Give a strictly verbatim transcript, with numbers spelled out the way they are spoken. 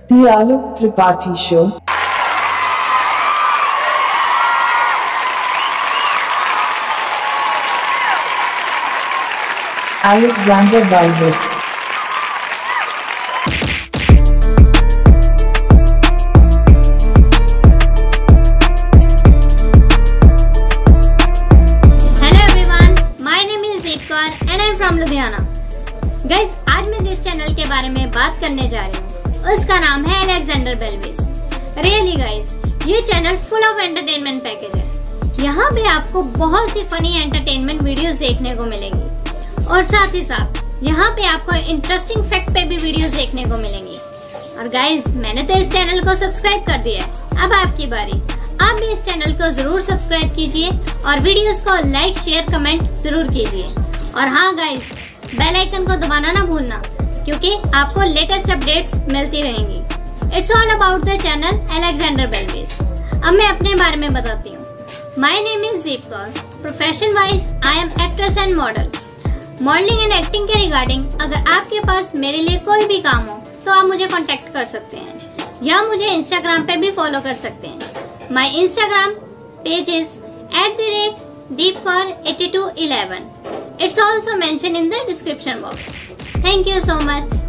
The Alok Tripathi Show. Alexander Belvis. Hello everyone, my name is Deepkar and I am from Ludhiana. Guys, आज मैं जिस channel के बारे में बात करने जा रही हूँ उसका नाम है अलेक्जेंडर बेल्विस। रियली गाइस, ये channel full of entertainment package है। यहाँ पे आपको बहुत सी फनी एंटरटेनमेंट वीडियोस देखने को मिलेंगी और साथ ही साथ यहाँ पे आपको इंटरेस्टिंग फैक्ट पे भी वीडियोस देखने को मिलेंगी। और गाइस, मैंने तो इस चैनल को सब्सक्राइब कर दिया है, अब आपकी बारी। आप भी इस चैनल को जरूर सब्सक्राइब कीजिए और वीडियोस को लाइक शेयर कमेंट जरूर कीजिए। और हाँ गाइस, बेल आइकन को दबाना ना भूलना, क्योंकि आपको लेटेस्ट अपडेट्स मिलती रहेंगी। It's all about the channel Alexander Belvis. अब मैं अपने बारे में बताती हूँ। My name is Deepkar. Profession wise I am actress and model. Modelling and acting के रिगार्डिंग अगर आपके पास मेरे लिए कोई भी काम हो तो आप मुझे कांटेक्ट कर सकते हैं या मुझे इंस्टाग्राम पे भी फॉलो कर सकते हैं। My Instagram page is at the rate Deepkar eighty two eleven. It's also mentioned in the description box. Thank you so much.